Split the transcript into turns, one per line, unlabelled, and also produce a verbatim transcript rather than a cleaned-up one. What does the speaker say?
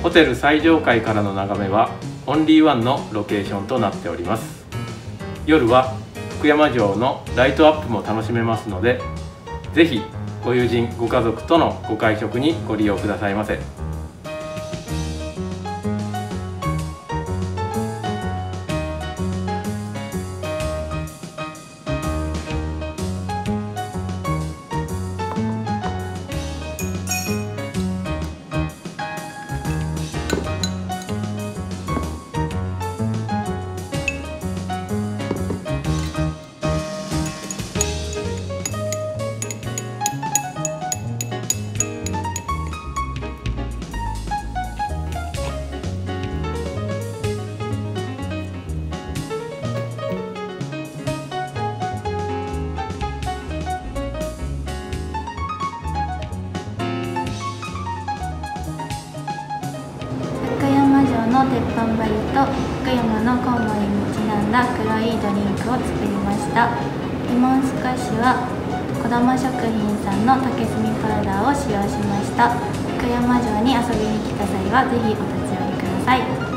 ホテル最上階からの眺めはオンリーワンのロケーションとなっております。夜は福山城のライトアップも楽しめますので、ぜひご友人ご家族とのご会食にご利用くださいませ。
福山城の鉄板バリと福山のコウモリにちなんだ黒いドリンクを作りました。レモンスカッシュは児玉食品さんの竹炭パウダーを使用しました。福山城に遊びに来た際はぜひお立ち寄りください。